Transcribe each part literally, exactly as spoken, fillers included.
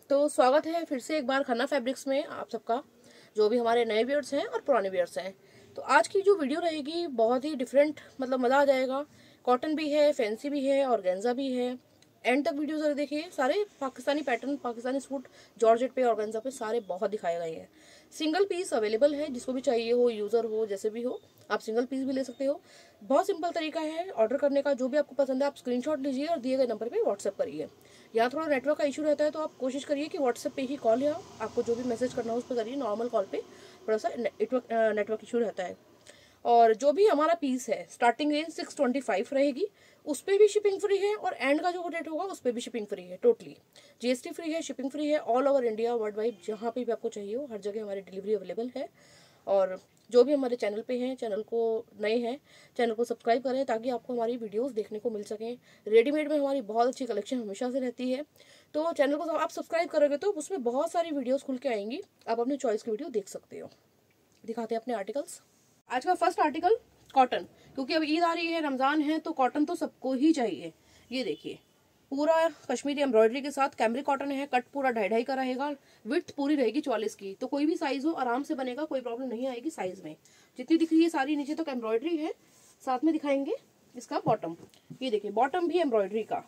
तो स्वागत है फिर से एक बार खन्ना फैब्रिक्स में आप सबका, जो भी हमारे नए व्यूअर्स हैं और पुराने व्यूअर्स हैं। तो आज की जो वीडियो रहेगी बहुत ही डिफरेंट, मतलब मज़ा आ जाएगा। कॉटन भी है, फैंसी भी है और गेंजा भी है। एंड तक वीडियो जरा देखिए। सारे Pakistani pattern, Pakistani suit georgette पे और गेंजा पे सारे बहुत दिखाए गए हैं। सिंगल पीस अवेलेबल है, जिसको भी चाहिए हो, यूज़र हो, जैसे भी हो, आप सिंगल पीस भी ले सकते हो। बहुत सिंपल तरीका है ऑर्डर करने का। जो भी आपको पसंद है आप स्क्रीनशॉट लीजिए और दिए गए नंबर पे व्हाट्सएप करिए। यहाँ थोड़ा नेटवर्क का इशू रहता है, तो आप कोशिश करिए कि व्हाट्सएप पे ही कॉल, या आपको जो भी मैसेज करना हो उस पर करिए। नॉर्मल कॉल पे थोड़ा सा नेटवर्क नेटवर्क इशू रहता है। और जो भी हमारा पीस है, starting range six twenty five रहेगी, उस पर भी शिपिंग फ्री है, और एंड का जो रेट होगा उस पर भी शिपिंग फ्री है। टोटली जीएसटी फ्री है, शिपिंग फ्री है, all over India, worldwide, जहाँ पे भी आपको चाहिए हो हर जगह हमारी डिलीवरी अवेलेबल है। और जो भी हमारे चैनल पे हैं, चैनल को नए हैं, चैनल को सब्सक्राइब करें ताकि आपको हमारी वीडियोस देखने को मिल सकें। रेडीमेड में हमारी बहुत अच्छी कलेक्शन हमेशा से रहती है, तो चैनल को आप सब्सक्राइब करोगे तो उसमें बहुत सारी वीडियोस खुल के आएंगी, आप अपनी चॉइस की वीडियो देख सकते हो। दिखाते हैं अपने आर्टिकल्स। आज का फर्स्ट आर्टिकल कॉटन, क्योंकि अब ईद आ रही है, रमजान है, तो कॉटन तो सबको ही चाहिए। ये देखिए, पूरा कश्मीरी एम्ब्रॉयडरी के साथ कैमरिक कॉटन है। कट पूरा ढाई ढाई का रहेगा, विड्थ पूरी रहेगी चौवालीस की, तो कोई भी साइज हो आराम से बनेगा, कोई प्रॉब्लम नहीं आएगी साइज में। जितनी दिख रही है सारी नीचे तक एम्ब्रॉयडरी है। साथ में दिखाएंगे इसका बॉटम। ये देखिए, बॉटम भी एम्ब्रॉयडरी का,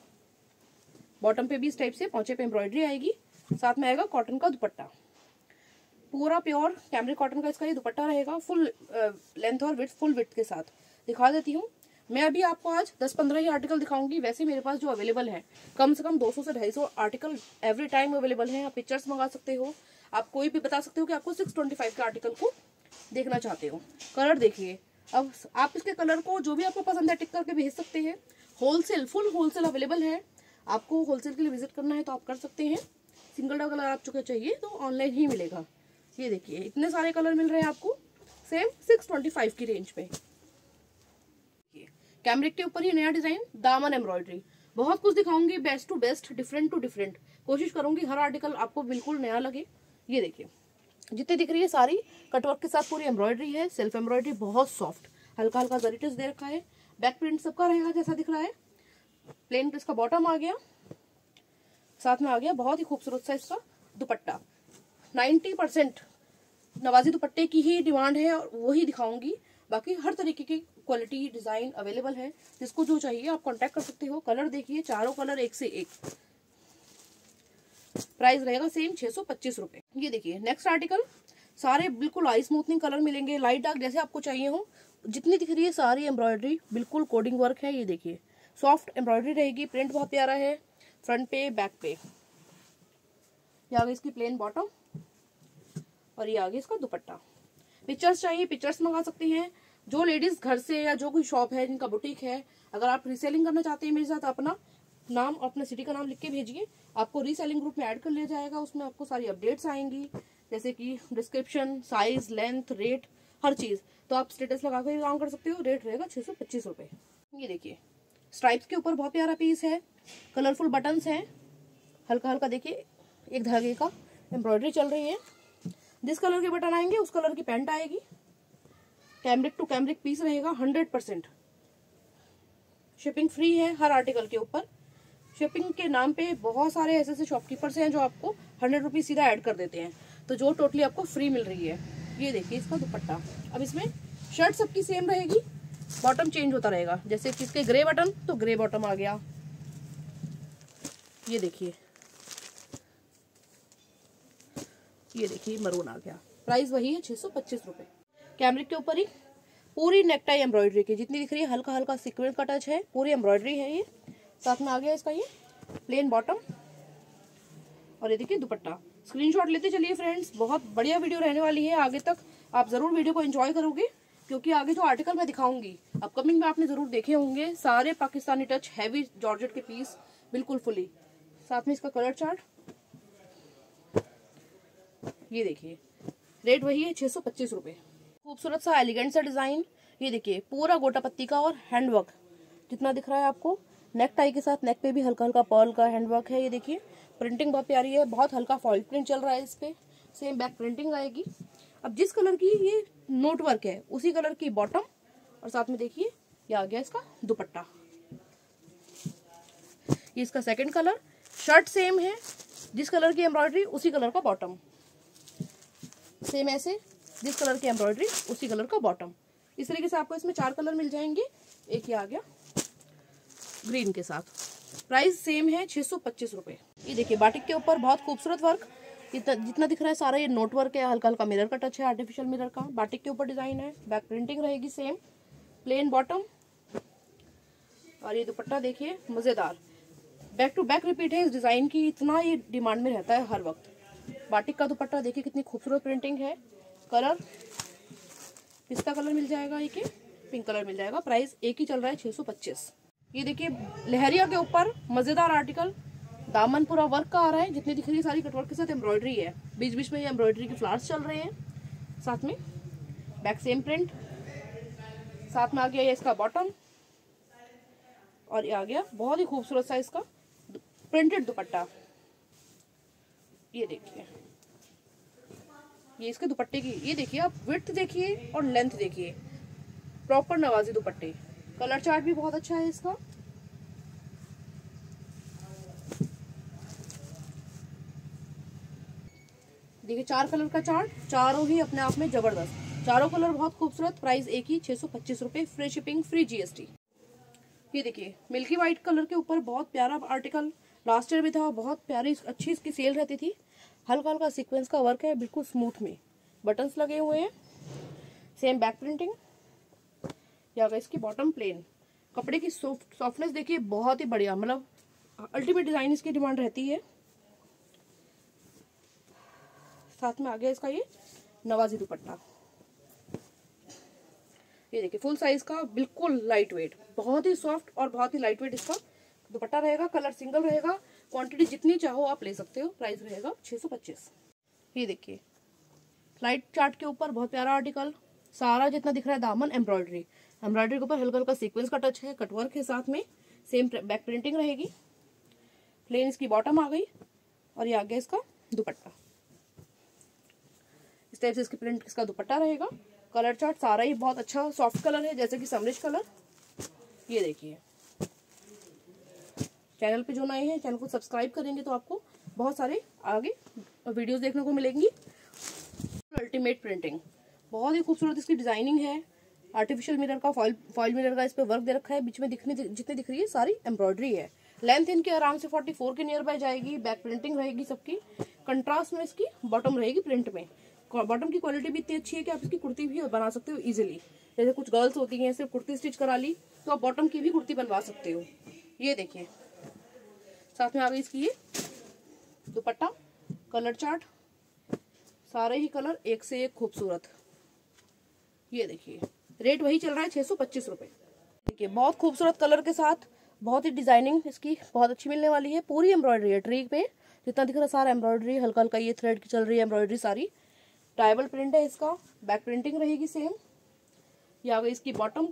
बॉटम पे भी इस टाइप से पहुंचे पे एम्ब्रॉयडरी आएगी। साथ में आएगा कॉटन का दुपट्टा, पूरा प्योर कैमरिक कॉटन का इसका ये दुपट्टा रहेगा, फुल लेंथ और विड्थ, फुल विड्थ के साथ। दिखा देती हूँ मैं। अभी आपको आज दस पंद्रह ही आर्टिकल दिखाऊंगी। वैसे मेरे पास जो अवेलेबल है, कम से कम दो सौ से ढाई सौ आर्टिकल एवरी टाइम अवेलेबल हैं। आप पिक्चर्स मंगा सकते हो, आप कोई भी बता सकते हो कि आपको सिक्स ट्वेंटी फाइव के आर्टिकल को देखना चाहते हो। कलर देखिए, अब आप इसके कलर को जो भी आपको पसंद है टिक करके भेज सकते हैं। होलसेल, फुल होलसेल अवेलेबल है। आपको होलसेल के लिए विजिट करना है तो आप कर सकते हैं। सिंगल डबल कलर आप चुके चाहिए तो ऑनलाइन ही मिलेगा। ये देखिए, इतने सारे कलर मिल रहे हैं आपको सेम सिक्स ट्वेंटी फाइव की रेंज में। कैमरिक के ऊपर ही नया डिजाइन, दामन एम्ब्रॉयडरी, बहुत कुछ दिखाऊंगी, best to best, different to different. कोशिश करूंगी हर आर्टिकल आपको बिल्कुल नया लगे। ये देखिए, जितनी दिख रही है सारी कटवर्क के साथ पूरी एम्ब्रॉयडरी है। सेल्फ एम्ब्रॉयडरी, बहुत सॉफ्ट, हल्का हल्का जरी टच दे रखा है। बैक प्रिंट सबका रहेगा जैसा दिख रहा है। प्लेन इसका बॉटम आ गया, साथ में आ गया बहुत ही खूबसूरत सा इसका दुपट्टा। नाइन्टी परसेंट नवाजी दुपट्टे की ही डिमांड है और वही दिखाऊंगी। बाकी हर तरीके की क्वालिटी डिजाइन अवेलेबल है, जिसको जो चाहिए आप कांटेक्ट कर सकते हो। कलर देखिए, चारों कलर एक से एक। प्राइस रहेगा सेम छह सौ पच्चीस रुपए। ये देखिए नेक्स्ट आर्टिकल, सारे बिल्कुल आई स्मूथनिंग कलर मिलेंगे, लाइट डार्क जैसे आपको चाहिए हो। जितनी दिख रही है सारी एम्ब्रॉयडरी बिल्कुल कोडिंग वर्क है। ये देखिए, सॉफ्ट एम्ब्रॉयडरी रहेगी, प्रिंट बहुत प्यारा है फ्रंट पे बैक पे। ये आ गई इसकी प्लेन बॉटम और ये आगे इसका दुपट्टा। पिक्चर्स चाहिए, पिक्चर्स मंगा सकते हैं। जो लेडीज घर से या जो कोई शॉप है, जिनका बुटीक है, अगर आप रीसेलिंग करना चाहते हैं मेरे साथ, अपना नाम और अपने सिटी का नाम लिख के भेजिए, आपको रीसेलिंग ग्रुप में ऐड कर लिया जाएगा। उसमें आपको सारी अपडेट्स आएंगी, जैसे कि डिस्क्रिप्शन, साइज, लेंथ, रेट, हर चीज। तो आप स्टेटस लगा कर काम कर सकते हो। रेट रहेगा छह सौ पच्चीस रुपए। ये देखिए, स्ट्राइप्स के ऊपर बहुत प्यारा पीस है, कलरफुल बटन्स हैं, हल्का हल्का देखिए एक धागे का एम्ब्रॉयडरी चल रही है। जिस कलर के बटन आएंगे उस कलर की पैंट आएगी। कैमरिक टू कैमरिक पीस रहेगा, हंड्रेड परसेंट शिपिंग फ्री है हर आर्टिकल के ऊपर। शिपिंग के नाम पे बहुत सारे ऐसे ऐसे शॉपकीपर्स हैं जो आपको हंड्रेड रुपीज सीधा ऐड कर देते हैं, तो जो टोटली आपको फ्री मिल रही है। ये देखिए इसका दुपट्टा। अब इसमें शर्ट सबकी सेम रहेगी, बॉटम चेंज होता रहेगा। जैसे कि इसके ग्रे बटन, तो ग्रे बॉटम आ गया। ये देखिए, ये देखिए मरून आ गया। प्राइस वही है छह सौ पच्चीस रुपए। कैमरिक के ऊपर ही पूरी नेकटाई एम्ब्रॉयडरी की, जितनी दिख रही है हल्का हल्का सीक्वेंस का टच है, पूरी एम्ब्रॉयडरी है। ये साथ में आ गया इसका ये प्लेन बॉटम और ये देखिए दुपट्टा। स्क्रीनशॉट लेते चलिए फ्रेंड्स, बहुत बढ़िया वीडियो रहने वाली है। आगे तक आप जरूर वीडियो को एंजॉय करोगे, क्योंकि आगे जो आर्टिकल मैं दिखाऊंगी अपकमिंग में आपने जरूर देखे होंगे। सारे पाकिस्तानी टच, हैवी जॉर्जेट के पीस, बिल्कुल फुली। साथ में इसका कलर चार्ट, ये देखिए रेट वही है छह सौ पच्चीस रुपए। खूबसूरत सा एलिगेंट सा डिजाइन। ये देखिए पूरा गोटा पत्ती का और हैंडवर्क जितना दिख रहा है आपको। नेक टाई के साथ नेक पे भी हल्का हल्का पर्ल का हैंडवर्क है। ये देखिए प्रिंटिंग बहुत प्यारी है, बहुत हल्का फॉइल प्रिंट चल रहा है इस पे। सेम बैक प्रिंटिंग आएगी। अब जिस कलर की ये नोट वर्क है उसी कलर की बॉटम, और साथ में देखिए ये आ गया इसका दुपट्टा। ये इसका सेकंड कलर। शर्ट सेम है, जिस कलर की एम्ब्रॉयडरी उसी कलर का बॉटम, सेम ऐसे जिस कलर की एम्ब्रॉयडरी उसी कलर का बॉटम। इस तरीके से आपको इसमें चार कलर मिल जाएंगे। एक ही आ गया ग्रीन के साथ। प्राइस सेम है छह सौ पच्चीस रुपए। ये देखिए बाटिक के ऊपर बहुत खूबसूरत वर्क, जितना जितना दिख रहा है सारा ये नोट वर्क है, हल्का हल्का मिरर का टच है, आर्टिफिशियल मिरर का। बाटिक के ऊपर डिजाइन है, बैक प्रिंटिंग रहेगी सेम, प्लेन बॉटम। और ये दुपट्टा देखिए मजेदार, बैक टू बैक रिपीट है इस डिजाइन की, इतना ये डिमांड में रहता है हर वक्त। बाटिक का दुपट्टा देखिए कितनी खूबसूरत प्रिंटिंग है। कलर पिस्ता कलर मिल जाएगा, एक ही पिंक कलर मिल जाएगा। प्राइस एक ही चल रहा है छह सौ पच्चीस। ये देखिए लहरिया के ऊपर मजेदार आर्टिकल, दामन पूरा वर्क का आ रहा है, जितनी दिख रही है सारी कटवर्क के साथ एम्ब्रॉयडरी है। बीच बीच में ये एम्ब्रॉयडरी के फ्लावर्स चल रहे हैं साथ में। बैक सेम प्रिंट, साथ में आ गया ये इसका बॉटम, और ये आ गया बहुत ही खूबसूरत सा इसका प्रिंटेड दुपट्टा। ये देखिए ये इसके दुपट्टे की, ये देखिए आप विड्थ देखिए और लेंथ देखिए, प्रॉपर नवाजी दुपट्टे। कलर चार्ट भी बहुत अच्छा है इसका। देखिए चार कलर का चार्ट, चारों ही अपने आप में जबरदस्त, चारों कलर बहुत खूबसूरत। प्राइस एक ही छह सौ पच्चीस रुपए, फ्री शिपिंग, फ्री जीएसटी। ये देखिए मिल्की व्हाइट कलर के ऊपर बहुत प्यारा आर्टिकल, लास्ट ईयर भी था, बहुत प्यारी अच्छी इसकी सेल रहती थी। हल्का हल्का सीक्वेंस का वर्क है, बिल्कुल स्मूथ में बटन्स लगे हुए हैं, सेम बैक प्रिंटिंग। या इसकी बॉटम प्लेन। कपड़े की सॉफ्ट सॉफ्टनेस देखिए बहुत ही बढ़िया, मतलब अल्टीमेट डिजाइन इसकी डिमांड रहती है। साथ में आ गया इसका ये नवाजी दुपट्टा। ये देखिए फुल साइज का, बिल्कुल लाइट वेट, बहुत ही सॉफ्ट और बहुत ही लाइट वेट इसका दुपट्टा रहेगा। कलर सिंगल रहेगा, क्वांटिटी जितनी चाहो आप ले सकते हो। प्राइस रहेगा छह सौ पच्चीस। ये देखिए लाइट चार्ट के ऊपर बहुत प्यारा आर्टिकल, सारा जितना दिख रहा है दामन एम्ब्रॉयडरी, एम्ब्रॉयडरी के ऊपर हल्का हल्का सीक्वेंस का टच है, कटवर्क है साथ में, सेम बैक प्रिंटिंग रहेगी। प्लेन इसकी बॉटम आ गई, और ये आ गया इसका दुपट्टा। इस टाइप से इसकी प्रिंट इसका दुपट्टा रहेगा। कलर चार्ट सारा ही बहुत अच्छा सॉफ्ट कलर है, जैसे कि समरिश कलर। ये देखिए चैनल पे जो नए हैं चैनल को सब्सक्राइब करेंगे तो आपको बहुत सारे आगे वीडियोस देखने को मिलेंगी। अल्टीमेट प्रिंटिंग, बहुत ही खूबसूरत इसकी डिजाइनिंग है। आर्टिफिशियल मिरर का, फॉइल फॉइल मिरर का इस पे वर्क दे रखा है। बीच में दिखने जितनी दिख रही है सारी एम्ब्रॉयडरी है। लेंथ इनकी आराम से चौवालीस के नियर बाय जाएगी। बैक प्रिंटिंग रहेगी सबकी, कंट्रास्ट में इसकी बॉटम रहेगी प्रिंट में। बॉटम की क्वालिटी भी इतनी अच्छी है कि आप इसकी कुर्ती भी बना सकते हो इजीली। जैसे कुछ गर्ल्स होती हैं सिर्फ कुर्ती स्टिच करा ली, तो आप बॉटम की भी कुर्ती बनवा सकते हो। ये देखिए साथ में आ गई इसकी ये दुपट्टा। कलर चार्ट सारे ही कलर एक से एक खूबसूरत। ये देखिए रेट वही चल रहा है छह सौ पच्चीस रुपए। देखिए बहुत खूबसूरत कलर के साथ, बहुत ही डिजाइनिंग इसकी बहुत अच्छी मिलने वाली है। पूरी एम्ब्रॉयडरी है, ट्री पे जितना दिख रहा है सारा एम्ब्रॉयडरी, हल्का हल्का ये थ्रेड की चल रही है एम्ब्रॉयडरी सारी। ट्राइबल प्रिंट है इसका, बैक प्रिंटिंग रहेगी सेम। ये आ गई इसकी बॉटम,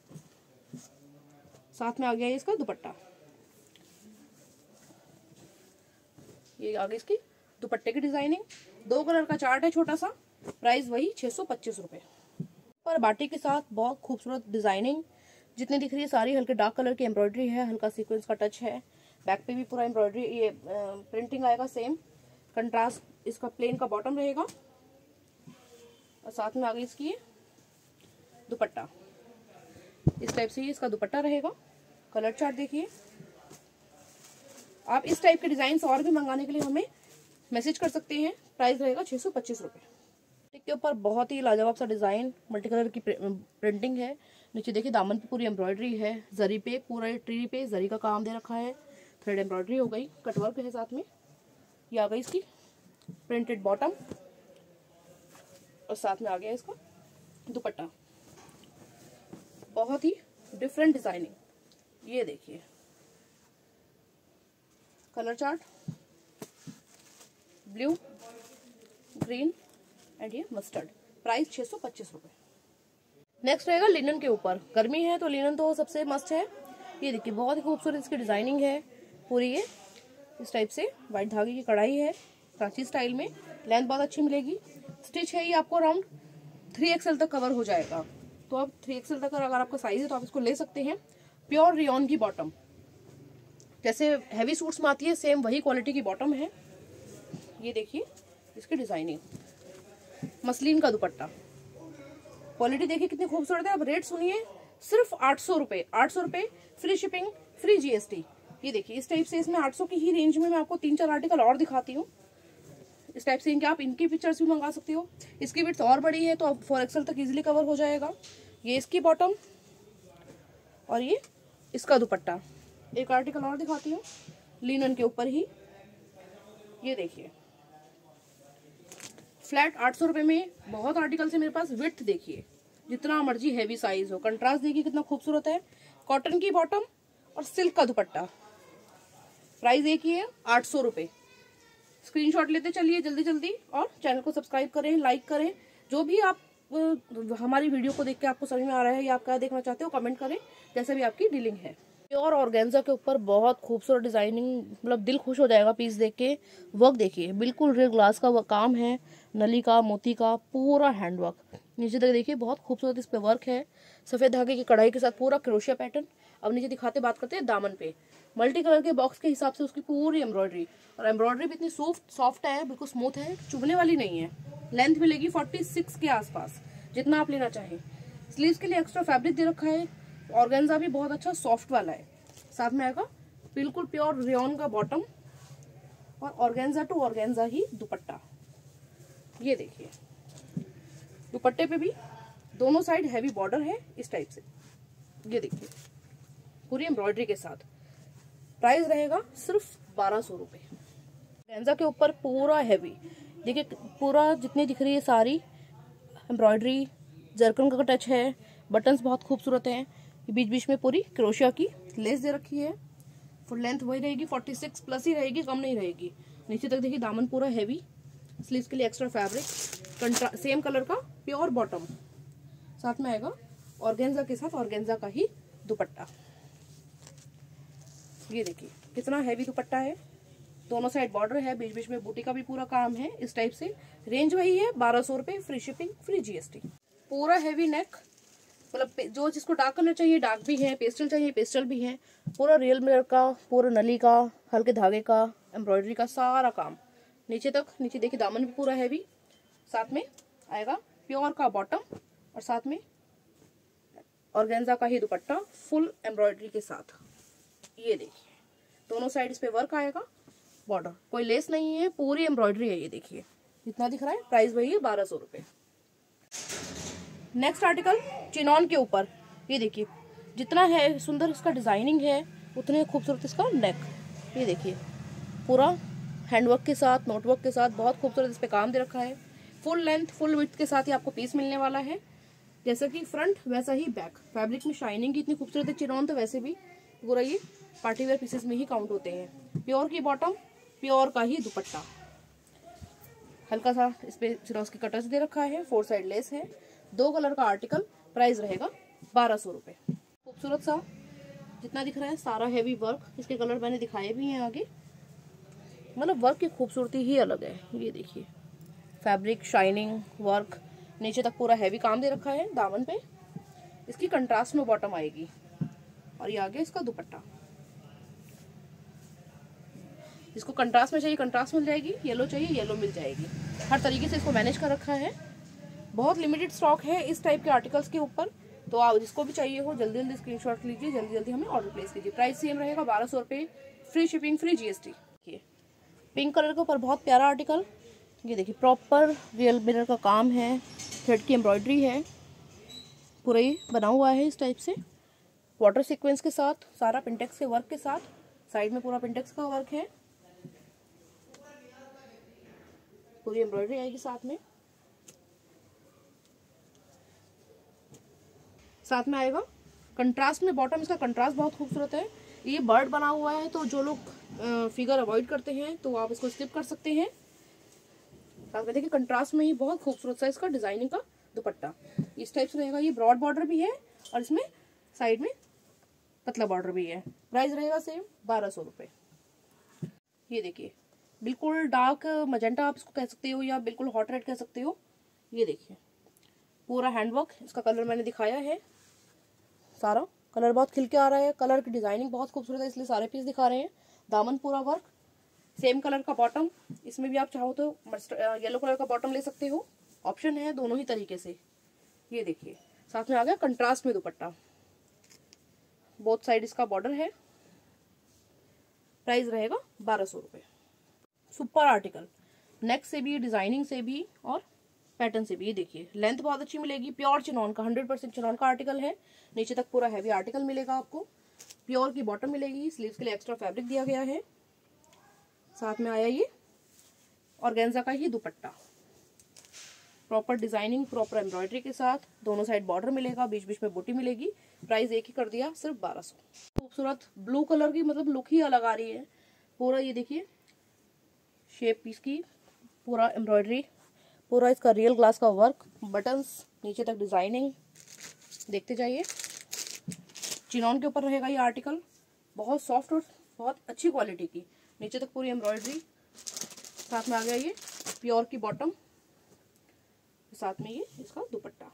साथ में आ गया इसका दुपट्टा। ये आ गई इसकी दुपट्टे की डिजाइनिंग। दो कलर का चार्ट है छोटा सा। प्राइस वही छह सौ पच्चीस रुपए। पर बाटिक के साथ बहुत खूबसूरत डिजाइनिंग जितनी दिख रही है सारी हल्के डार्क कलर की एम्ब्रॉयडरी है, हल्का सीक्वेंस का टच है। बैक पे भी पूरा एम्ब्रॉयडरी ये प्रिंटिंग आएगा सेम। कंट्रास्ट इसका प्लेन का बॉटम रहेगा, और साथ में आ गई इसकी ये दुपट्टा। इस टाइप से ये इसका दुपट्टा रहेगा। कलर चार्ट देखिए। आप इस टाइप के डिजाइन और भी मंगाने के लिए हमें मैसेज कर सकते हैं। प्राइस रहेगा छह सौ पच्चीस रुपए। के ऊपर बहुत ही लाजवाब सा डिजाइन, मल्टी कलर की प्रिंटिंग है। नीचे देखिए दामन पे पूरी एम्ब्रॉयडरी है, जरी पे पूरा ट्री पे जरी का काम दे रखा है। थ्रेड एम्ब्रॉयडरी हो गई, कटवर्क है साथ में। ये आ गई इसकी प्रिंटेड बॉटम, और साथ में आ गया इसका दुपट्टा। बहुत ही डिफरेंट डिजाइनिंग। ये देखिए colour chart, blue, green and ये मस्टर्ड। प्राइस छह सौ पच्चीस रुपए। नेक्स्ट रहेगा लिनन के ऊपर। गर्मी है तो लिनन तो सबसे मस्त है। ये देखिए बहुत ही खूबसूरत इसकी डिजाइनिंग है पूरी। ये इस टाइप से व्हाइट धागे की कढ़ाई है सांची स्टाइल में। लेंथ बहुत अच्छी मिलेगी। स्टिच है ये आपको अराउंड थ्री एक्सएल तक कवर हो जाएगा, तो आप थ्री एक्सएल तक अगर आपका साइज है तो आप इसको ले सकते हैं। प्योर रियॉन की बॉटम, जैसे हैवी सूट्स में आती है सेम वही क्वालिटी की बॉटम है। ये देखिए इसकी डिजाइनिंग, मसलिन का दुपट्टा, क्वालिटी देखिए कितनी खूबसूरत है। अब रेट सुनिए, सिर्फ आठ सौ रुपए, आठ सौ रुपए फ्री शिपिंग, फ्री जीएसटी। ये देखिए इस टाइप से, इसमें आठ सौ की ही रेंज में मैं आपको तीन चार आर्टिकल और दिखाती हूँ। इस टाइप से इनके आप इनकी पिक्चर्स भी मंगा सकते हो। इसकी विड्थ और बड़ी है तो फोर एक्सल तक इजीली कवर हो जाएगा। ये इसकी बॉटम और ये इसका दुपट्टा। एक आर्टिकल और दिखाती हूँ लिनन के ऊपर ही। ये देखिए फ्लैट आठ सौ रुपये में बहुत आर्टिकल है मेरे पास। विड्थ देखिए जितना मर्जी हैवी साइज हो, कंट्रास्ट देखिए कितना खूबसूरत है। कॉटन की बॉटम और सिल्क का दुपट्टा। प्राइस एक ही है, आठ सौ रुपये। स्क्रीनशॉट लेते चलिए जल्दी जल्दी, और चैनल को सब्सक्राइब करें, लाइक करें। जो भी आप आ, हमारी वीडियो को देख के आपको समझ में आ रहा है या आप क्या देखना चाहते हो कमेंट करें, जैसे भी आपकी डीलिंग है। प्योर ऑर्गेन्जा के ऊपर बहुत खूबसूरत डिजाइनिंग, मतलब दिल खुश हो जाएगा पीस देख के। वर्क देखिए बिल्कुल रियल ग्लास का काम है, नली का, मोती का, पूरा हैंडवर्क। नीचे तक देखिए बहुत खूबसूरत इस पे वर्क है, सफेद धागे की कढ़ाई के साथ पूरा क्रोशिया पैटर्न। अब नीचे दिखाते बात करते हैं दामन पे। मल्टी कलर के बॉक्स के हिसाब से उसकी पूरी एम्ब्रॉयडरी, और एम्ब्रॉयडरी भी इतनी सॉफ्ट सॉफ्ट है, बिल्कुल स्मूथ है, चुभने वाली नहीं है। लेंथ मिलेगी छियालीस के आसपास, जितना आप लेना चाहें। स्लीव्स के लिए एक्स्ट्रा फैब्रिक दे रखा है। ऑर्गेन्जा भी बहुत अच्छा सॉफ्ट वाला है। साथ में आएगा बिल्कुल प्योर रेयॉन का बॉटम और ऑर्गेन्जा टू ऑर्गेन्जा ही दुपट्टा। ये देखिए दुपट्टे पे भी दोनों साइड हैवी बॉर्डर है इस टाइप से। ये देखिए पूरी एम्ब्रॉयडरी के साथ। प्राइस रहेगा सिर्फ बारह सौ रुपए। ऑर्गेन्जा के ऊपर पूरा हैवी देखिए, पूरा जितनी दिख रही है सारी एम्ब्रॉयडरी, जरकन का टच है, बटन्स बहुत खूबसूरत हैं। बीच बीच में पूरी क्रोशिया की लेस दे रखी है। फुल लेंथ वही रहेगी, छियालीस प्लस ही रहेगी, कम नहीं रहेगी। नीचे तक देखिए दामन पूरा हैवी। स्लीव्स के लिए एक्स्ट्रा फैब्रिक, सेम कलर का प्योर बॉटम। साथ में आएगा ऑर्गेन्जा के साथ ऑर्गेन्जा का ही दुपट्टा। ये देखिए कितना हैवी दुपट्टा है, दोनों साइड बॉर्डर है, बीच बीच में बूटी का भी पूरा काम है इस टाइप से। रेंज वही है बारह सौ रुपए, फ्री शिपिंग, फ्री जीएसटी। पूरा हैवी नेक, मतलब जो जिसको डार्क करना चाहिए डार्क भी है, पेस्टल चाहिए पेस्टल भी है। पूरा रियल मिरर का, पूरा नली का, हल्के धागे का, एम्ब्रॉयडरी का सारा काम नीचे तक। नीचे देखिए दामन भी पूरा हैवी। साथ में आएगा प्योर का बॉटम और साथ में ऑर्गेन्जा का ही दुपट्टा फुल एम्ब्रॉयडरी के साथ। ये देखिए दोनों साइड इस पे वर्क आएगा, बॉर्डर, कोई लेस नहीं है, पूरी एम्ब्रॉयडरी है। ये देखिए जितना दिख रहा है। प्राइस वही है बारह सौ रुपए। नेक्स्ट आर्टिकल चिनॉन के ऊपर। ये देखिए जितना है सुंदर इसका डिजाइनिंग है, उतने खूबसूरत इसका नेक। ये देखिए पूरा हैंडवर्क के साथ, नोटवर्क के साथ बहुत खूबसूरत इस पे काम दे रखा है। फुल लेंथ फुल विड्थ के साथ ही आपको पीस मिलने वाला है। जैसा कि फ्रंट वैसा ही बैक। फैब्रिक में शाइनिंग की इतनी खूबसूरत है चिनॉन, तो वैसे भी पूरा ये पार्टी वेयर पीसेस में ही काउंट होते हैं। प्योर की बॉटम, प्योर का ही दुपट्टा। हल्का सा इस पे सिरोस की कटर्स दे रखा है, फोर साइड लेस है। दो कलर का आर्टिकल। प्राइस रहेगा बारह सौ रुपए। खूबसूरत सा जितना दिख रहा है सारा हैवी वर्क। इसके कलर मैंने दिखाए भी हैं आगे, मतलब वर्क की खूबसूरती ही अलग है। ये देखिए फैब्रिक, शाइनिंग, वर्क, नीचे तक पूरा हैवी काम दे रखा है। दामन पे इसकी कंट्रास्ट में बॉटम आएगी और ये आगे इसका दुपट्टा। इसको कंट्रास्ट में चाहिए कंट्रास्ट मिल जाएगी, येलो चाहिए येलो मिल जाएगी। हर तरीके से इसको मैनेज कर रखा है। बहुत लिमिटेड स्टॉक है इस टाइप के आर्टिकल्स के ऊपर, तो आप जिसको भी चाहिए हो जल्दी जल्दी स्क्रीनशॉट लीजिए, जल्दी जल्दी हमें ऑर्डर प्लेस कीजिए। प्राइस सेम रहेगा बारह सौ रुपये, free shipping, free GST. Pink colour के ऊपर बहुत प्यारा आर्टिकल। ये देखिए प्रॉपर रियल मिरर का काम है, थ्रेड की एम्ब्रॉयडरी है, पूरा ही बना हुआ है इस टाइप से वाटर सीक्वेंस के साथ, सारा पिंटेक्स के वर्क के साथ। साइड में पूरा पिंटेक्स का वर्क है, पूरी एम्ब्रॉयडरी आएगी साथ में। साथ में आएगा कंट्रास्ट में बॉटम। इसका कंट्रास्ट बहुत खूबसूरत है। ये बर्ड बना हुआ है, तो जो लोग फिगर अवॉइड करते हैं तो आप इसको स्किप कर सकते हैं। साथ में देखिए कंट्रास्ट में ही बहुत खूबसूरत सा इसका डिजाइनिंग का दुपट्टा इस टाइप से रहेगा। ये ब्रॉड बॉर्डर भी है और इसमें साइड में पतला बॉर्डर भी है। प्राइस रहेगा सेम बारह सौ रुपये। ये देखिए बिल्कुल डार्क मजेंटा आप इसको कह सकते हो या बिल्कुल हॉट रेड कह सकते हो। ये देखिए पूरा हैंडवर्क, इसका कलर मैंने दिखाया है। सारा कलर बहुत खिल के आ रहा है, कलर की डिजाइनिंग बहुत खूबसूरत है, इसलिए सारे पीस दिखा रहे हैं। दामन पूरा वर्क, सेम कलर का बॉटम, इसमें भी आप चाहो तो येलो कलर का बॉटम ले सकते हो, ऑप्शन है दोनों ही तरीके से। ये देखिए साथ में आ गया कंट्रास्ट में दुपट्टा, बोथ साइड इसका बॉर्डर है। प्राइस रहेगा बारह सौ रुपये। सुपर आर्टिकल, नेक से भी, डिजाइनिंग से भी और पैटर्न से भी। ये देखिए लेंथ बहुत अच्छी मिलेगी, प्योर चिनॉन का, हंड्रेड परसेंट चिनॉन का आर्टिकल है। नीचे तक पूरा हैवी आर्टिकल मिलेगा आपको, प्योर की बॉटम मिलेगी, स्लीव्स के लिए एक्स्ट्रा फैब्रिक दिया गया है। साथ में आया ये ऑर्गेन्जा का ही dupatta, proper designing, proper embroidery के साथ, दोनों साइड बॉर्डर मिलेगा, बीच बीच में बूटी मिलेगी। प्राइस एक ही कर दिया, सिर्फ बारह सौ। खूबसूरत ब्लू कलर की, मतलब लुक ही अलग आ रही है पूरा। ये देखिए शेप पीस की, पूरा एम्ब्रॉयडरी, पूरा इसका रियल ग्लास का वर्क, बटन्स, नीचे तक डिजाइनिंग, देखते जाइए। चिनॉन के ऊपर रहेगा ये आर्टिकल, बहुत सॉफ्ट और बहुत अच्छी क्वालिटी की, नीचे तक पूरी एम्ब्रॉयडरी। साथ में आ गया ये प्योर की बॉटम, साथ में ये इसका दुपट्टा।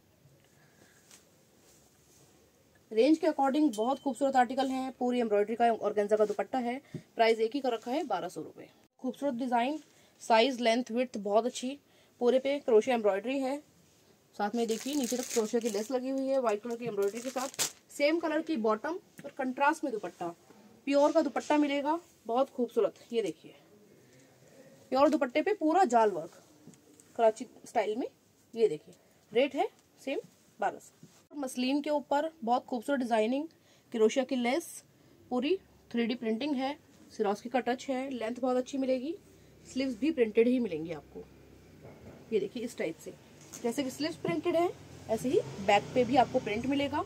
रेंज के अकॉर्डिंग बहुत खूबसूरत आर्टिकल है, पूरी एम्ब्रॉयडरी का ऑर्गेन्जा का दुपट्टा है। प्राइस एक ही का रखा है, बारह सौ रुपए। खूबसूरत डिजाइन, साइज, लेंथ, विड्थ बहुत अच्छी, पूरे पे क्रोशे एम्ब्रॉयडरी है। साथ में देखिए नीचे तक क्रोशे की लेस लगी हुई है, व्हाइट कलर की एम्ब्रॉयडरी के साथ, सेम कलर की बॉटम और कंट्रास्ट में दुपट्टा, प्योर का दुपट्टा मिलेगा, बहुत खूबसूरत। ये देखिए प्योर दुपट्टे पे पूरा जाल वर्क कराची स्टाइल में। ये देखिए रेट है सेम बारह सौ। मसलिन के ऊपर बहुत खूबसूरत डिजाइनिंग, क्रोशिया की लेस, पूरी थ्री डी प्रिंटिंग है, सिरोस्की का टच है, लेंथ बहुत अच्छी मिलेगी, स्लीव्स भी प्रिंटेड ही मिलेंगी आपको। ये देखिए इस टाइप से, जैसे कि स्लीव्स प्रिंटेड है ऐसे ही बैक पे भी आपको प्रिंट मिलेगा।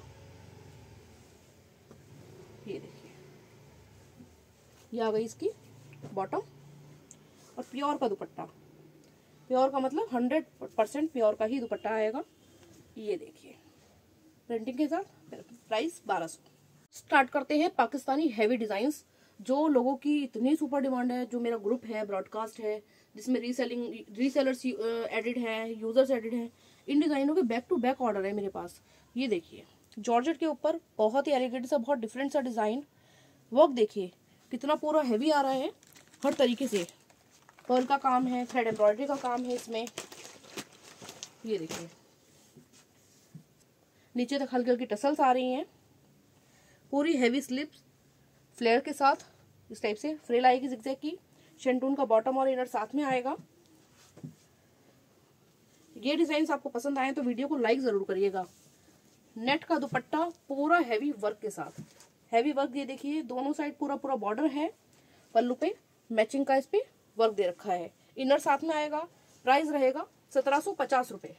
ये देखिए ये आ गई इसकी बॉटम और प्योर का दुपट्टा, प्योर का मतलब हंड्रेड परसेंट प्योर का ही दुपट्टा आएगा। ये देखिए प्रिंटिंग के साथ। प्राइस बारह सौ। स्टार्ट करते हैं पाकिस्तानी हैवी डिजाइन्स, जो लोगों की इतनी सुपर डिमांड है, जो मेरा ग्रुप है, ब्रॉडकास्ट है, जिसमें रीसेलिंग रीसेलर्स एडिड है, यूजर्स एडिड है, इन डिजाइनों के बैक टू बैक ऑर्डर है मेरे पास। ये देखिए जॉर्जेट के ऊपर बहुत ही एलिगेंट सा, बहुत डिफरेंट सा डिजाइन, वर्क देखिए कितना पूरा हैवी आ रहा है, हर तरीके से पर्ल का काम है, थ्रेड एम्ब्रॉयडरी का काम है इसमें। ये देखिए नीचे तक हल्की हल्की टसल्स आ रही हैं, पूरी हैवी स्लिप्स फ्लेयर के साथ, इस टाइप से फ्रिल आएगी जिगजैग की, शेंटून का बॉटम और इनर साथ में आएगा। ये डिजाइन आपको पसंद आए तो वीडियो को लाइक जरूर करिएगा। नेट का दुपट्टा पूरा हैवी वर्क के साथ, हैवी वर्क। ये देखिए दोनों साइड पूरा पूरा बॉर्डर है, पल्लू पे मैचिंग का इस पे वर्क दे रखा है, इनर साथ में आएगा। प्राइस रहेगा सत्रह सौ पचास रुपए।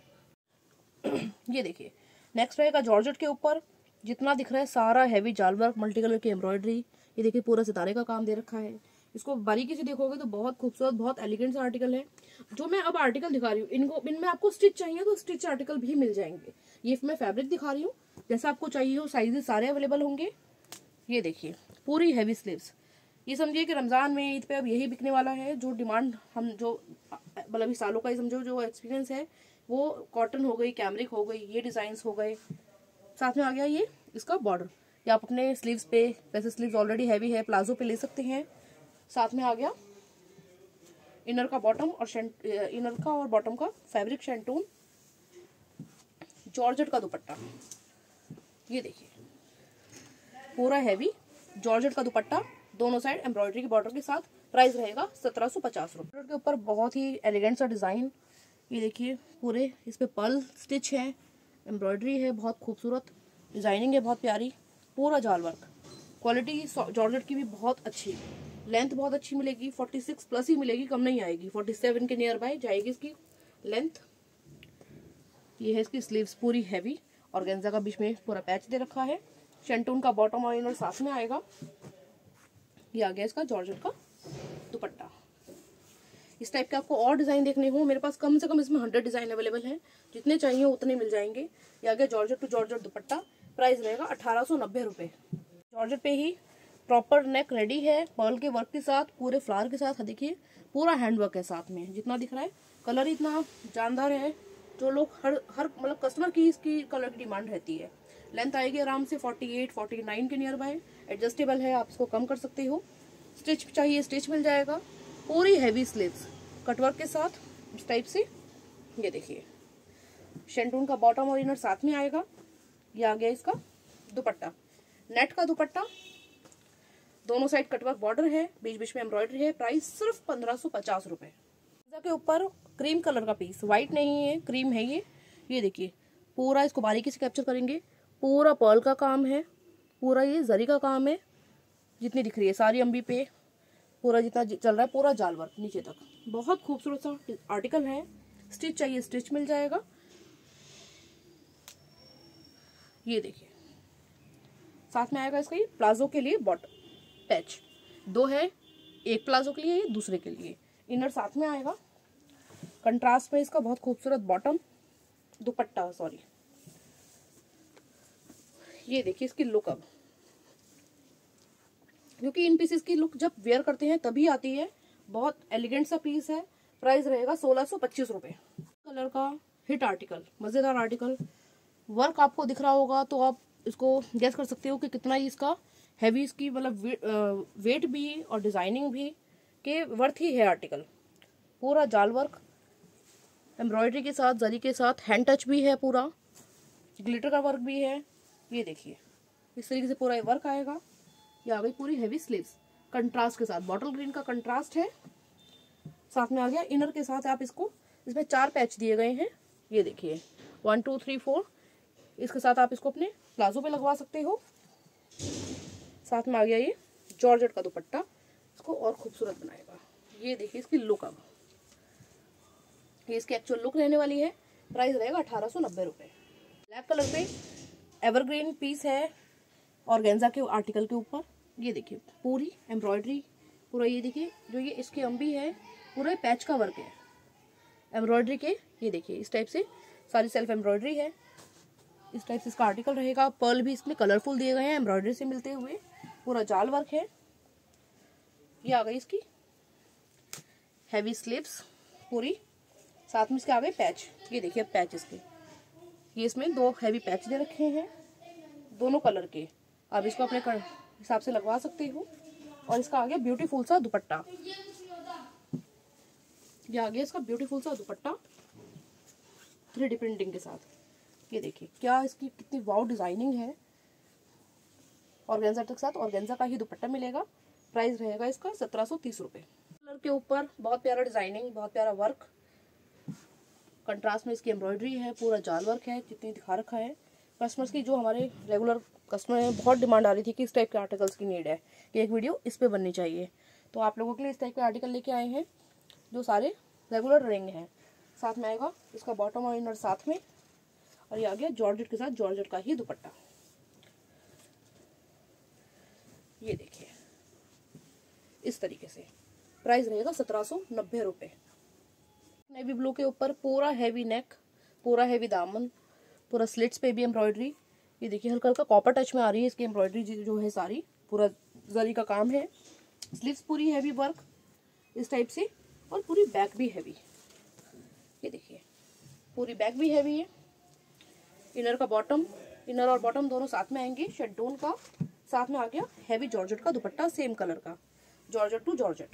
ये देखिए नेक्स्ट रहेगा जॉर्जेट के ऊपर, जितना दिख रहा है सारा हैवी जाल वर्क, मल्टी कलर की एम्ब्रॉयडरी। ये देखिए पूरा सितारे का काम दे रखा है, इसको बारीकी से देखोगे तो बहुत खूबसूरत, बहुत एलिगेंट सा आर्टिकल है। जो मैं अब आर्टिकल दिखा रही हूँ, इनको इनमें आपको स्टिच चाहिए तो स्टिच आर्टिकल भी मिल जाएंगे। ये मैं फैब्रिक दिखा रही हूँ, जैसा आपको चाहिए हो साइजेस सारे अवेलेबल होंगे। ये देखिए पूरी हैवी स्लीव्स, ये समझिए कि रमजान में, ईद पे अब यही बिकने वाला है। जो डिमांड हम जो मतलब सालों का ही समझो जो एक्सपीरियंस है, वो कॉटन हो गई, कैमरिक हो गई, ये डिजाइन्स हो गए। साथ में आ गया ये इसका बॉर्डर, या आप अपने स्लीव्स पे, वैसे स्लीव्स ऑलरेडी हैवी है, प्लाजो पे ले सकते हैं। साथ में आ गया इनर का बॉटम और इनर का और बॉटम का फैब्रिक शेंटून, जॉर्जेट का दुपट्टा। ये देखिए पूरा हैवी जॉर्जेट का दुपट्टा, दोनों साइड एम्ब्रॉयडरी की बॉर्डर के साथ। प्राइस रहेगा सत्रह सौ पचास रुपये के ऊपर। बहुत ही एलिगेंट सा डिजाइन, ये देखिए पूरे इस पे पर्ल स्टिच है, एम्ब्रॉयडरी है, बहुत खूबसूरत डिजाइनिंग है, बहुत प्यारी, पूरा जाल वर्क। क्वालिटी जॉर्जेट की भी बहुत अच्छी, लेंथ बहुत अच्छी मिलेगी, छियालीस प्लस ही मिलेगी, कम नहीं आएगी, सैंतालीस के नियर बाय जाएगी इसकी लेंथ। ये है इसकी स्लीव्स पूरी हैवी, ऑर्गेन्जा का बीच में पूरा पैच दे रखा है, शेंटून का बॉटम और इनर साथ में आएगा। ये आ गया इसका जॉर्जेट का दुपट्टा। इस टाइप के आपको और डिजाइन देखने हो, मेरे पास कम से कम इसमें हंड्रेड डिजाइन अवेलेबल हैं, जितने चाहिए उतने मिल जाएंगे। ये आ गया georgette to georgette dupatta, price रहेगा अठारह सौ नब्बे रुपए। जॉर्जेट पे ही प्रॉपर नेक रेडी है, पर्ल के वर्क के साथ, पूरे फ्लावर के साथ। देखिए पूरा हैंड वर्क है साथ में, जितना दिख रहा है कलर इतना जानदार है, जो लोग हर हर मतलब कस्टमर की इसकी कलर की डिमांड रहती है। लेंथ आएगी आराम से अड़तालीस, उनचास के नियर बाय, एडजस्टेबल है, आप इसको कम कर सकते हो। स्टिच चाहिए स्टिच मिल जाएगा। पूरी हैवी स्लीव्स कटवर्क के साथ इस टाइप से। ये देखिए शेंटून का बॉटम और इनर साथ में आएगा। ये आ गया इसका दुपट्टा, नेट का दुपट्टा, दोनों साइड कटवर्क बॉर्डर है, बीच बीच में एम्ब्रॉयडरी है। प्राइस सिर्फ पंद्रह सौ पचास रुपए के ऊपर क्रीम कलर का पीस, व्हाइट नहीं है क्रीम है ये। ये देखिए पूरा इसको बारीकी से कैप्चर करेंगे। पूरा पर्ल का काम है, पूरा ये जरी का काम है। जितनी दिख रही है सारी अम्बी पे पूरा जितना चल रहा है पूरा जाल वर्क नीचे तक। बहुत खूबसूरत सा आर्टिकल है। स्टिच चाहिए स्टिच मिल जाएगा। ये देखिए साथ में आएगा इसका ये प्लाजो के लिए बॉटम पैच, दो है, एक प्लाजो के लिए ये दूसरे के लिए। इनर साथ में आएगा। कंट्रास्ट में इसका बहुत खूबसूरत बॉटम दुपट्टा सॉरी। ये देखिए इसकी लुक अब, क्योंकि इन पीसेस की लुक जब वेयर करते हैं तभी आती है। बहुत एलिगेंट सा पीस है। प्राइस रहेगा सोलह सौ पच्चीस रुपए। कलर का हिट आर्टिकल, मजेदार आर्टिकल। वर्क आपको दिख रहा होगा तो आप इसको गेस कर सकते हो कि कितना ही इसका हैवी, इसकी मतलब वेट भी और डिजाइनिंग भी के वर्थ ही है आर्टिकल। पूरा जाल वर्क एम्ब्रॉयडरी के साथ, जरी के साथ, हैंड टच भी है, पूरा ग्लिटर का वर्क भी है। ये देखिए इस तरीके से पूरा ये वर्क आएगा। ये आ गई पूरी हैवी स्लीव्स कंट्रास्ट के साथ, बॉटल ग्रीन का कंट्रास्ट है। साथ में आ गया इनर के साथ। आप इसको, इसमें चार पैच दिए गए हैं। ये देखिए वन टू थ्री फोर। इसके साथ आप इसको अपने प्लाजो पे लगवा सकते हो। साथ में आ गया ये जॉर्जेट का दुपट्टा, इसको और खूबसूरत बनाएगा। ये देखिए इसकी लुक अब, ये इसकी एक्चुअल लुक रहने वाली है। प्राइस रहेगा अठारह सौ नब्बे रुपए। ब्लैक कलर पे एवरग्रीन पीस है ऑर्गेन्जा के आर्टिकल के ऊपर। ये देखिए पूरी एम्ब्रॉयडरी, पूरा ये देखिए जो ये इसकी अम्बी है पूरा पैच का वर्क है एम्ब्रॉयडरी के। ये देखिए इस टाइप से सारी सेल्फ एम्ब्रॉयडरी है। इस टाइप से इसका आर्टिकल रहेगा। पर्ल भी इसमें कलरफुल दिए गए हैं एम्ब्रॉयडरी से मिलते हुए। पूरा जाल वर्क है। ये आ गई इसकी हैवी स्लीव्स पूरी, साथ में इसके आ गए पैच। ये देखिए पैच इसके, ये इसमें दो हैवी पैच दे रखे हैं दोनों कलर के। आप इसको अपने हिसाब से लगवा सकते हो। और इसका आ गया ब्यूटीफुल सा दुपट्टा। ये आ गया इसका ब्यूटीफुल सा दुपट्टा थ्री डी प्रिंटिंग के साथ। ये देखिए क्या इसकी कितनी वाव डिजाइनिंग है। ऑर्गेन्जा के साथ ऑर्गेन्जा का ही दुपट्टा मिलेगा। प्राइस रहेगा इसका सत्रह सौ तीस रुपए। कलर के ऊपर बहुत प्यारा डिजाइनिंग, बहुत प्यारा वर्क। कंट्रास्ट में इसकी एम्ब्रॉयडरी है, पूरा जाल वर्क है जितनी दिखा रखा है। कस्टमर्स की, जो हमारे रेगुलर कस्टमर हैं, बहुत डिमांड आ रही थी कि इस टाइप के आर्टिकल्स की नीड है कि एक वीडियो इस पे बननी चाहिए। तो आप लोगों के लिए इस टाइप के आर्टिकल लेके आए हैं जो सारे रेगुलर रहेंगे हैं। साथ में आएगा इसका बॉटम और इनर साथ में। और ये आ गया जॉर्जेट के साथ जॉर्जेट का ही दुपट्टा। ये देखिए इस तरीके से। प्राइस रहेगा सत्रह सौ नब्बे रुपए। नेवी ब्लू के ऊपर पूरा हैवी नेक, पूरा हैवी दामन, पूरा स्लिट्स पे भी एम्ब्रॉयडरी। ये देखिए हल्का हल्का कॉपर टच में आ रही है इसकी एम्ब्रॉयडरी जो है सारी। पूरा जरी का काम है। स्लीव्स पूरी हैवी वर्क इस टाइप से। और पूरी बैक भी हैवी। ये देखिए पूरी बैक भी हैवी है। इनर का बॉटम, इनर और बॉटम दोनों साथ में आएंगे। शेडोन का साथ में आ गया हैवी जॉर्जेट का दुपट्टा, सेम कलर का, जॉर्जेट टू जॉर्जेट।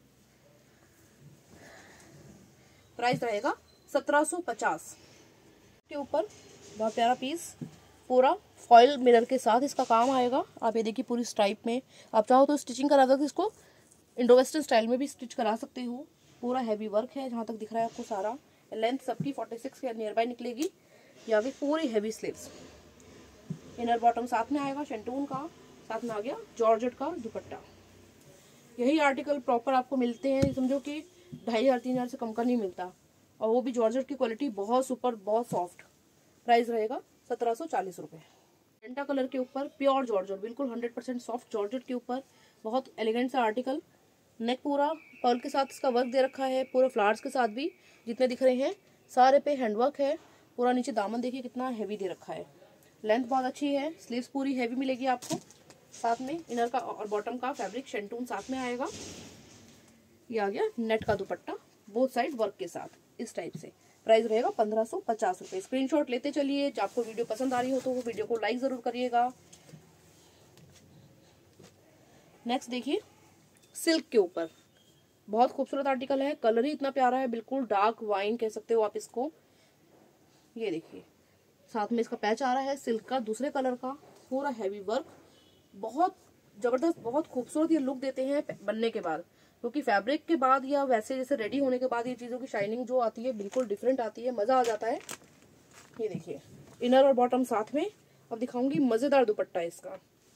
प्राइस रहेगा सत्रह सौ पचास के ऊपर। बहुत प्यारा पीस, पूरा फॉइल मिरर के साथ इसका काम आएगा। आप ये देखिए पूरी स्ट्राइप में, आप चाहो तो स्टिचिंग करा सकते, इसको इंडो वेस्टर्न स्टाइल में भी स्टिच करा सकते हो। पूरा हैवी वर्क है जहाँ तक दिख रहा है आपको सारा। लेंथ सबकी छियालीस के नियर बाय निकलेगी। या भी पूरी हैवी स्लीव्स, इनर बॉटम साथ में आएगा शेंटून का। साथ में आ गया जॉर्जेट का दुपट्टा। यही आर्टिकल प्रॉपर आपको मिलते हैं, समझो कि ढाई हजार तीन हजार से कम का नहीं मिलता। और वो भी जॉर्जेट की क्वालिटी बहुत सुपर, बहुत सॉफ्ट। प्राइस रहेगा सत्रह सौ चालीस रुपए। पेंटा कलर के ऊपर प्योर जॉर्जेट, बिल्कुल हंड्रेड परसेंट सॉफ्ट जॉर्जेट के ऊपर बहुत एलिगेंट सा आर्टिकल। नेक पूरा पर्ल के साथ इसका वर्क दे रखा है, पूरे फ्लावर्स के साथ भी जितने दिख रहे हैं सारे पे हैंडवर्क है। पूरा नीचे दामन देखिए कितना हैवी दे रखा है। लेंथ बहुत अच्छी है। स्लीव्स पूरी हैवी मिलेगी आपको। साथ में इनर का और बॉटम का फैब्रिक शेंटून साथ में आएगा। ये आ गया नेट का दुपट्टा, बोथ साइड वर्क के साथ इस टाइप से। प्राइस रहेगा पंद्रह सौ पचास रुपए। स्क्रीनशॉट लेते चलिए। जब आपको वीडियो पसंद आ रही हो तो वो वीडियो को लाइक जरूर करिएगा। नेक्स्ट देखिए सिल्क के ऊपर। बहुत खूबसूरत आर्टिकल है, कलर ही इतना प्यारा है, बिल्कुल डार्क वाइन कह सकते हो आप इसको। ये देखिए साथ में इसका पैच आ रहा है सिल्क का दूसरे कलर का, पूरा हैवी वर्क, बहुत जबरदस्त, बहुत खूबसूरत ये लुक देते हैं बनने के बाद, क्योंकि तो फैब्रिक के बाद या वैसे जैसे रेडी होने के बाद ये चीजों की शाइनिंग जो आती है बिल्कुल डिफरेंट आती है, मजा आ जाता है। ये देखिए इनर और बॉटम साथ में। अब दिखाऊंगी मजेदार दुपट्टा इसका,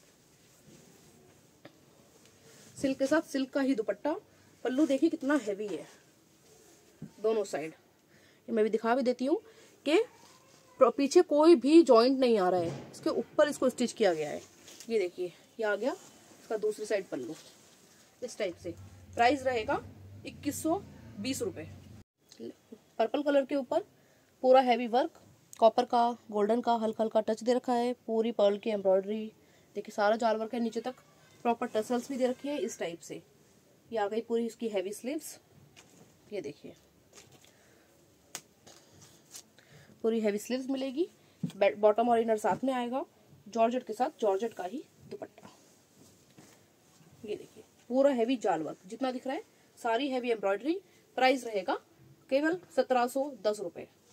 सिल्क के साथ सिल्क का ही दुपट्टा। पल्लू देखिए कितना हैवी है दोनों साइड। मैं भी दिखा भी देती हूँ कि पीछे कोई भी जॉइंट नहीं आ रहा है, इसके ऊपर इसको स्टिच किया गया है। ये देखिए ये आ गया इसका दूसरी साइड पल्लू इस टाइप से। प्राइस रहेगा इक्कीस सौ बीस रुपए। पर्पल कलर के ऊपर पूरा हैवी वर्क, कॉपर का गोल्डन का हल्का हल्का टच दे रखा है, पूरी पर्ल की एम्ब्रॉयडरी देखिए, सारा जाल वर्क है, नीचे तक प्रॉपर टसल्स भी दे रखी है इस टाइप से। ये आ गई पूरी इसकी हैवी स्लीव्स। ये देखिए पूरी हैवी स्लीव्स मिलेगी, बॉटम और इनर साथ में आएगा, जॉर्जेट के साथ जॉर्जेट का ही दुपट्टा। ये देखिए पूरा हैवी जाल वर्क जितना दिख रहा है, सारी हैवी एम्ब्रॉयडरी। प्राइस रहेगा केवल सत्रह सौ दस रुपए।